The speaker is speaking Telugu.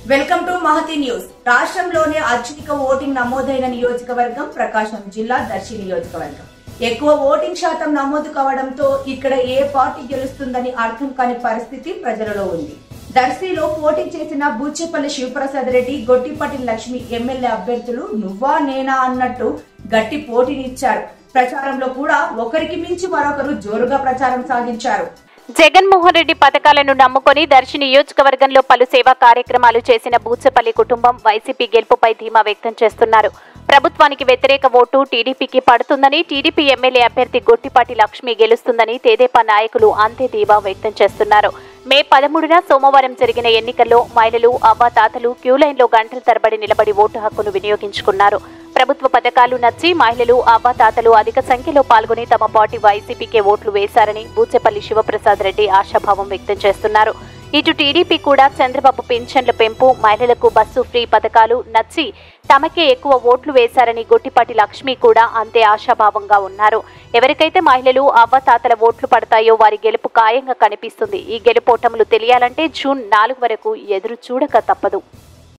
Welcome to Mahathi news. రాష్ట్రంలోనే అత్యధిక ఓటింగ్ నమోదైన నియోజకవర్గం ప్రకాశం జిల్లా దర్శి నియోజకవర్గం. ఎక్కువ ఓటింగ్ శాతం నమోదు కావడంతో ఇక్కడ ఏ పార్టీ గెలుస్తుందని అర్థం కాని పరిస్థితి ప్రజలలో ఉంది. దర్శిలో పోటీ చేసిన బూచేపల్లి శివప్రసాద్ రెడ్డి, గొట్టిపాటి లక్ష్మి ఎమ్మెల్యే అభ్యర్థులు నువ్వా నేనా అన్నట్టు గట్టి పోటీనిచ్చారు. ప్రచారంలో కూడా ఒకరికి మించి మరొకరు జోరుగా ప్రచారం సాగించారు. జగన్మోహన్ రెడ్డి పథకాలను నమ్ముకొని దర్శి నియోజకవర్గంలో పలు సేవా కార్యక్రమాలు చేసిన బూచేపల్లి కుటుంబం వైసీపీ గెలుపుపై ధీమా వ్యక్తం చేస్తున్నారు. ప్రభుత్వానికి వ్యతిరేక ఓటు టీడీపీకి పడుతుందని, టీడీపీ ఎమ్మెల్యే అభ్యర్థి గొట్టిపాటి లక్ష్మి గెలుస్తుందని తెదేపా నాయకులు అంతే ధీమా వ్యక్తం చేస్తున్నారు. మే 13న సోమవారం జరిగిన ఎన్నికల్లో మహిళలు, అవ్వాతాతలు క్యూలైన్లో గంటల తరబడి నిలబడి ఓటు హక్కును వినియోగించుకున్నారు. ప్రభుత్వ పథకాలు నచ్చి మహిళలు, అవ్వాతాతలు అధిక సంఖ్యలో పాల్గొని తమ పార్టీ వైసీపీకే ఓట్లు వేశారని బూచేపల్లి శివప్రసాద్ రెడ్డి ఆశాభావం వ్యక్తం చేస్తున్నారు. ఇటు టీడీపీ కూడా చంద్రబాబు పింఛన్ల పెంపు, మహిళలకు బస్సు ఫ్రీ పథకాలు నచ్చి తమకే ఎక్కువ ఓట్లు వేశారని గొట్టిపాటి లక్ష్మి కూడా అంతే ఆశాభావంగా ఉన్నారు. ఎవరికైతే మహిళలు, అవ్వాతాతల ఓట్లు పడతాయో వారి గెలుపు ఖాయంగా కనిపిస్తుంది. ఈ గెలుపోటములు తెలియాలంటే జూన్ 4 వరకు ఎదురు చూడక తప్పదు.